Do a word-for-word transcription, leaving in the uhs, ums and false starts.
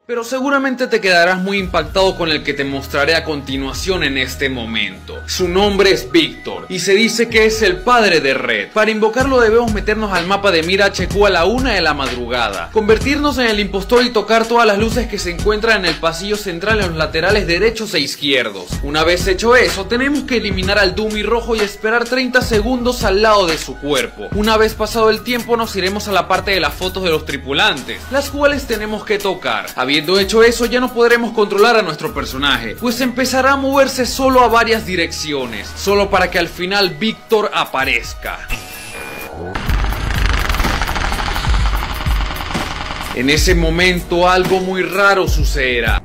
Pero seguramente te quedarás muy impactado con el que te mostraré a continuación en este momento. Su nombre es Víctor y se dice que es el padre de Red. Para invocarlo debemos meternos al mapa de Mira H Q a la una de la madrugada, convertirnos en el impostor y tocar todas las luces que se encuentran en el pasillo central en los laterales derechos e izquierdos. Una vez hecho eso, tenemos que eliminar al Dummy rojo y esperar treinta segundos al lado de su cuerpo. Una vez pasado el tiempo nos iremos a la parte de las fotos de los tripulantes, las cuales tenemos que tocar. Habiendo hecho eso, ya no podremos controlar a nuestro personaje, pues empezará a moverse solo a varias direcciones, solo para que al final Víctor aparezca. En ese momento algo muy raro sucederá.